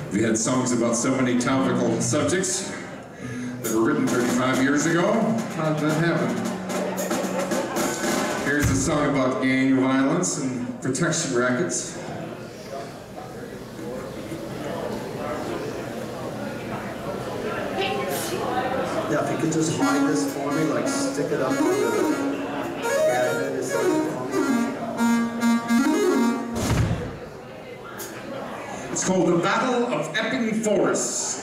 We had songs about so many topical subjects that were written 35 years ago. How did that happen? Here's a song about gang violence and protection rackets. Yeah, if you could just hide this for me, like stick it up on the cabinet or something. It's called The Battle of Epping Forest.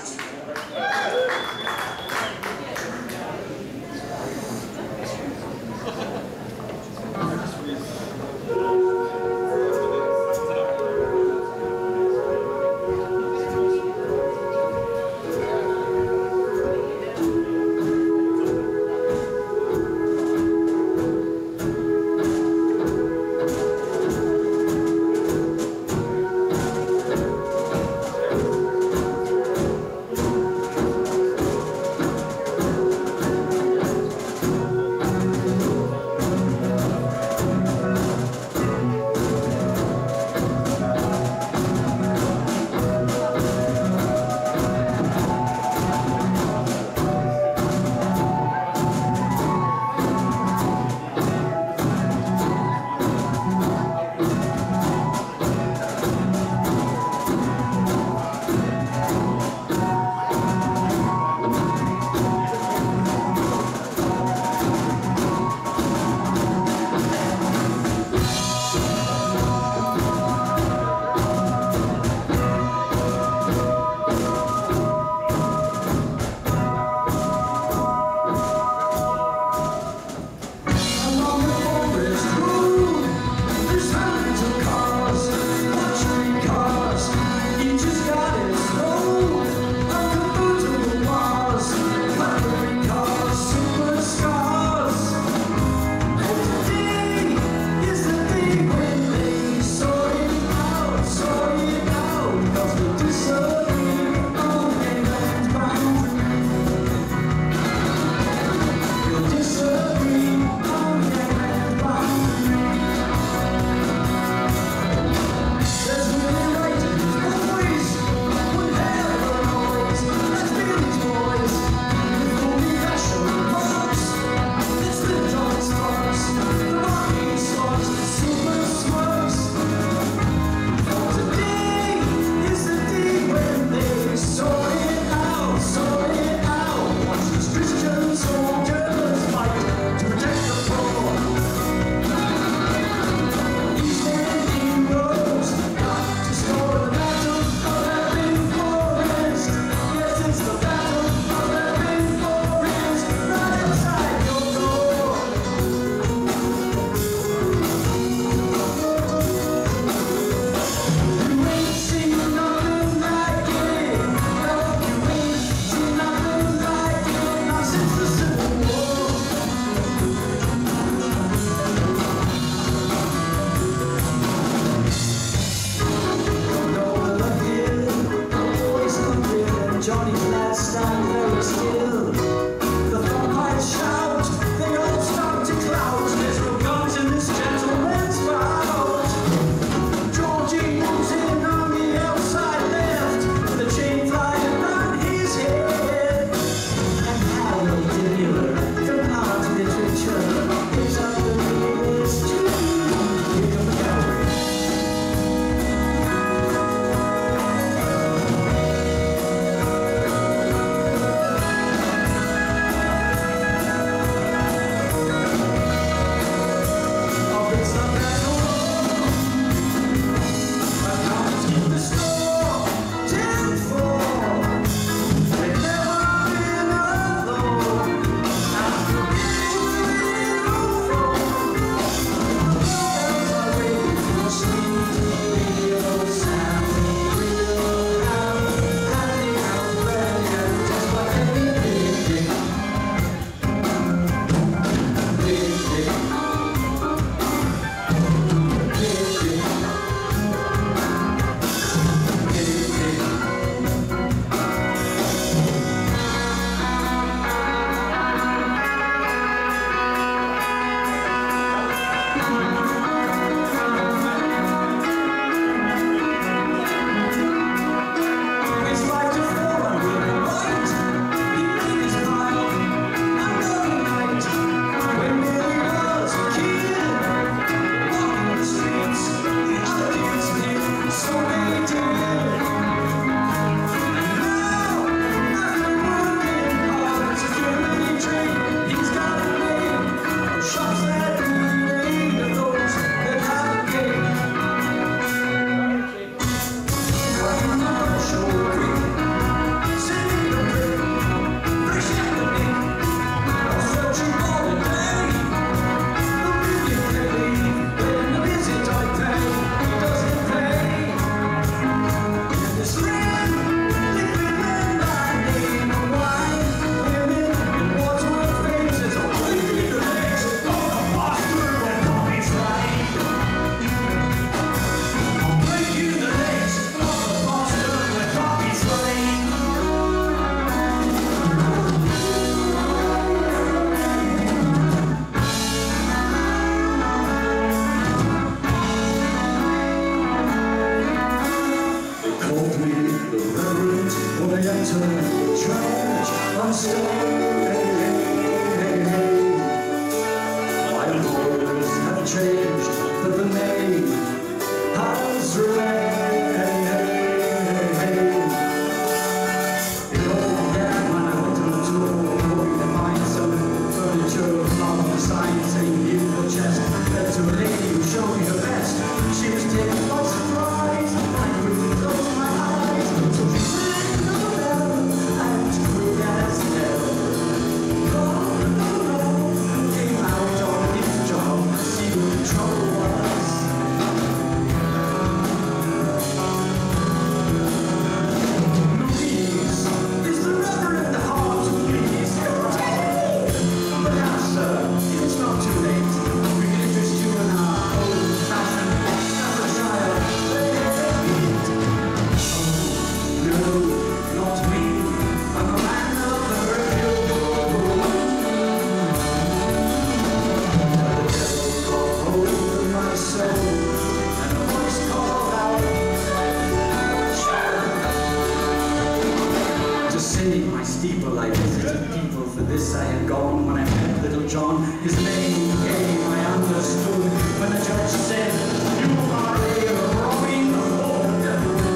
his main game I understood when the judge said, "You are a Robin Hood."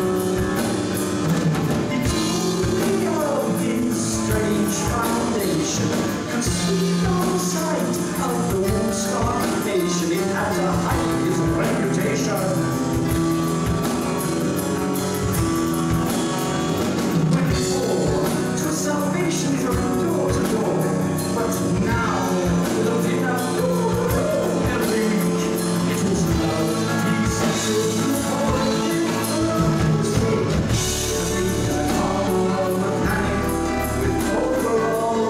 He told me of his strange foundation, conceived on the site of the Woodstock Nation. It had to hide his reputation. Salvation from door to door, but now looking up every week, it is love, peace, and truth. The power of the panic with overall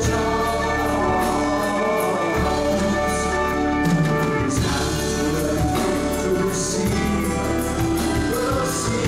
charms. His hands were to receive the sea.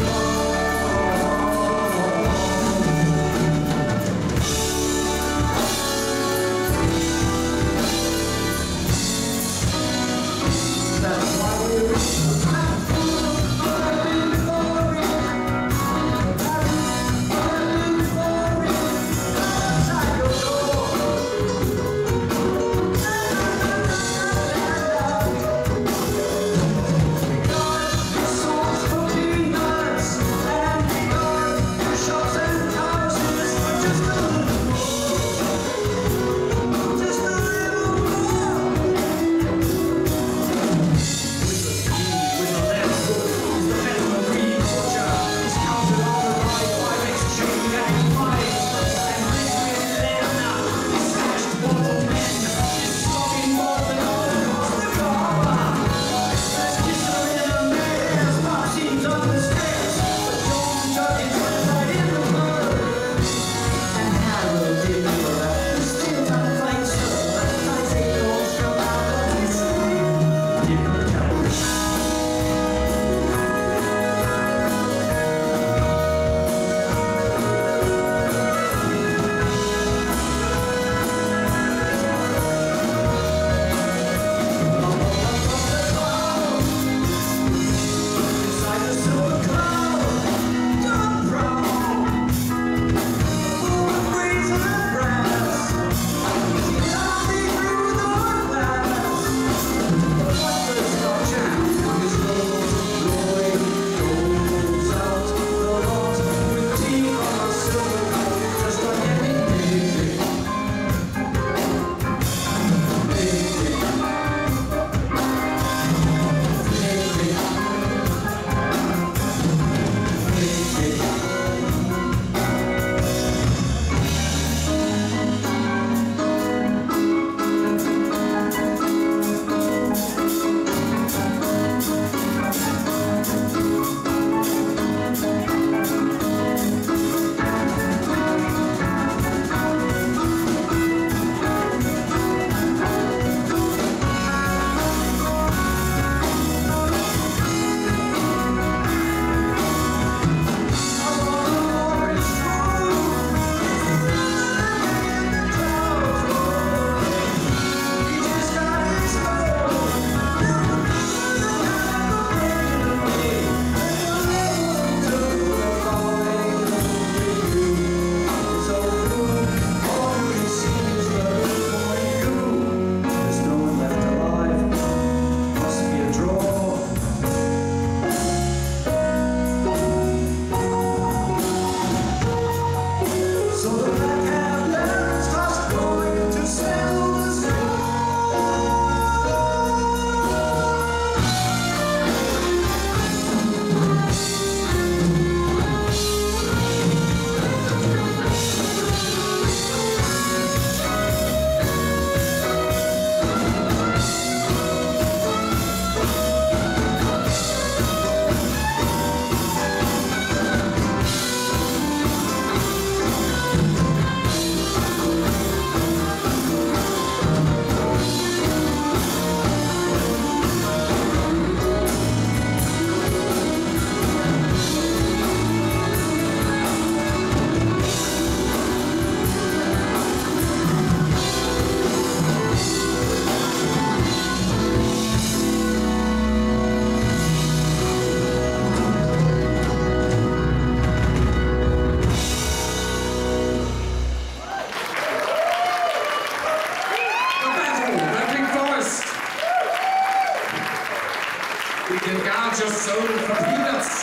We can gouge us so for peanuts.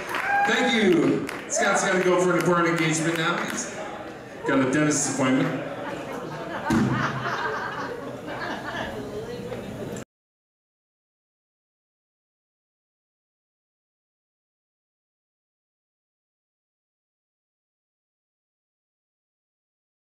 Thank you. Scott's got to go for an important engagement now. He's got a dentist appointment.